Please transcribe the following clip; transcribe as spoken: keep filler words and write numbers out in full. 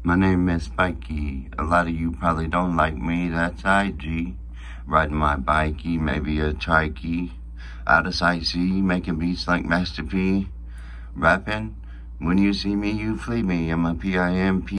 My name is Spikey. A lot of you probably don't like me, that's I G. Riding my bikey, maybe a trikey. Out of sight see, making beats like Master P. Rapping, when you see me, you flee me. I'm a P I M P.